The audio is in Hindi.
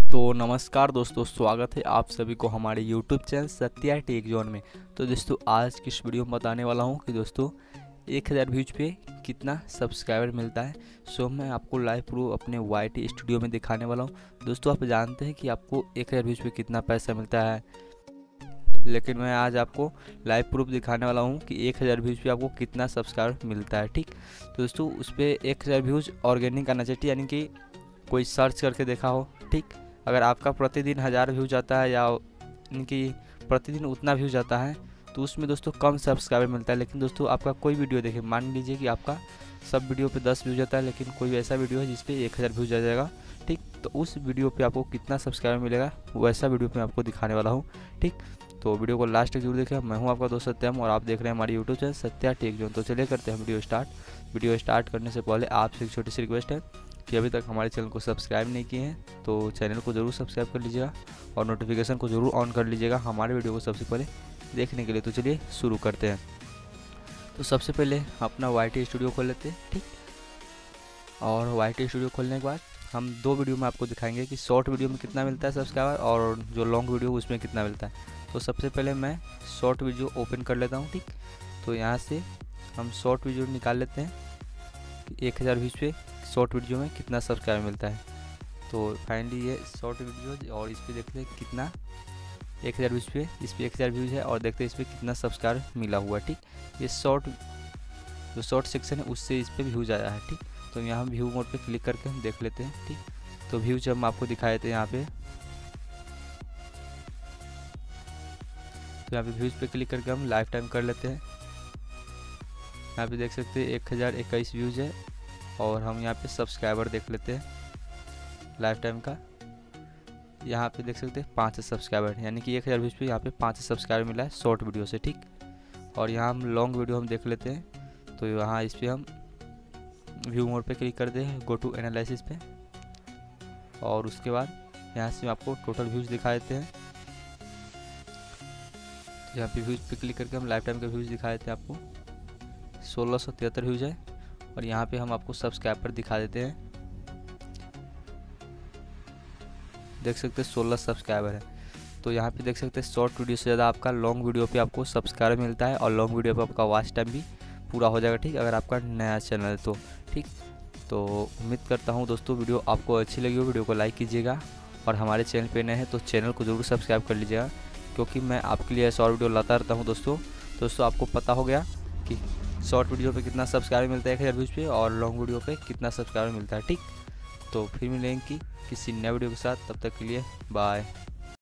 तो नमस्कार दोस्तों, स्वागत है आप सभी को हमारे YouTube channel Satya tech zone में। तो दोस्तों आज की इस वीडियो में बताने वाला हूं कि दोस्तों 1000 व्यूज पे कितना सब्सक्राइबर मिलता है। सो मैं आपको लाइव प्रूफ अपने YT स्टूडियो में दिखाने वाला हूं। दोस्तों आप जानते हैं कि आपको 1000 व्यूज पे कितना पैसा मिलता है, लेकिन मैं आज आपको लाइव प्रूफ दिखाने वाला हूँ कि 1000 व्यूज पे आपको कितना सब्सक्राइबर मिलता है। ठीक, तो दोस्तों उस पर 1000 व्यूज ऑर्गेनिक आना चाहिए, यानी कि कोई सर्च करके देखा हो। ठीक, अगर आपका प्रतिदिन 1000 व्यूज आता है या इनकी प्रतिदिन उतना व्यूज आता है तो उसमें दोस्तों कम सब्सक्राइबर मिलता है। लेकिन दोस्तों आपका कोई वीडियो देखें, मान लीजिए कि आपका सब वीडियो पे 10 व्यूज आता है, लेकिन कोई ऐसा वीडियो है जिस पे 1000 व्यूज आ जाएगा। ठीक, तो उस वीडियो पे आपको कितना सब्सक्राइबर मिलेगा वैसा वीडियो मैं आपको दिखाने वाला हूँ। ठीक, तो वीडियो को लास्ट तक जरूर देखें। मैं हूँ आपका दोस्त सत्यम और आप देख रहे हैं हमारे YouTube channel Satya tech zone. तो चलिए करते हैं वीडियो स्टार्ट। वीडियो स्टार्ट करने से पहले आपसे एक छोटी सी रिक्वेस्ट है कि अभी तक हमारे चैनल को सब्सक्राइब नहीं किए हैं तो चैनल को ज़रूर सब्सक्राइब कर लीजिएगा और नोटिफिकेशन को ज़रूर ऑन कर लीजिएगा हमारे वीडियो को सबसे पहले देखने के लिए। तो चलिए शुरू करते हैं। तो सबसे पहले अपना YT स्टूडियो खोल लेते हैं। ठीक, और YT स्टूडियो खोलने के बाद हम दो वीडियो में आपको दिखाएंगे कि शॉर्ट वीडियो में कितना मिलता है सब्सक्राइबर और जो लॉन्ग वीडियो उसमें कितना मिलता है। तो सबसे पहले मैं शॉर्ट वीडियो ओपन कर लेता हूँ। ठीक, तो यहाँ से हम शॉर्ट वीडियो निकाल लेते हैं 1000 व्यूज पे शॉर्ट वीडियो में कितना सब्सक्राइबर मिलता है। तो फाइनली ये शॉर्ट वीडियो और इस पर देखते हैं कितना 1000 व्यूज पे, इस पर 1000 व्यूज है और देखते हैं इस पर कितना सब्सक्राइबर मिला हुआ है। ठीक, ये जो शॉर्ट सेक्शन है उससे इस पर व्यूज आया है। ठीक, तो यहाँ हम व्यू मोड पे क्लिक करके हम देख लेते हैं। ठीक, तो व्यूज हम आपको दिखाए थे यहाँ पे, तो यहाँ पे व्यूज पे क्लिक करके हम लाइफ टाइम कर लेते हैं। यहाँ पे देख सकते हैं 1021 व्यूज है और हम यहाँ पे सब्सक्राइबर देख लेते हैं लाइफ टाइम का। यहाँ पे देख सकते हैं 5 सब्सक्राइबर, यानी कि 1000 व्यूज पे यहाँ पे 5 सब्सक्राइबर मिला है शॉर्ट वीडियो से। ठीक, और यहाँ हम लॉन्ग वीडियो हम देख लेते हैं। तो यहाँ इस पर हम व्यू मोड पे क्लिक कर दें, गो टू एनालिसिस पे, और उसके बाद यहाँ से आपको टोटल व्यूज़ दिखा देते हैं। तो यहाँ पे व्यूज़ पे क्लिक करके हम लाइफ टाइम के व्यूज़ दिखा देते हैं आपको 1673 व्यूज़ है और यहाँ पे हम आपको सब्सक्राइबर दिखा देते हैं। देख सकते हैं 16 सब्सक्राइबर है। तो यहाँ पे देख सकते हैं शॉर्ट वीडियो से ज़्यादा आपका लॉन्ग वीडियो पे आपको सब्सक्राइबर मिलता है और लॉन्ग वीडियो पे आपका वॉच टाइम भी पूरा हो जाएगा। ठीक, अगर आपका नया चैनल है तो। ठीक, तो उम्मीद करता हूँ दोस्तों वीडियो आपको अच्छी लगी हो। वीडियो को लाइक कीजिएगा और हमारे चैनल पे नए हैं तो चैनल को ज़रूर सब्सक्राइब कर लीजिएगा, क्योंकि मैं आपके लिए ऐसा और वीडियो लाता रहता हूँ। दोस्तों आपको पता हो गया कि शॉर्ट वीडियो पे कितना सब्सक्राइबर मिलता है 1000 व्यूज पे और लॉन्ग वीडियो पे कितना सब्सक्राइबर मिलता है। ठीक, तो फिर मिलेंगे किसी नए वीडियो के साथ, तब तक के लिए बाय।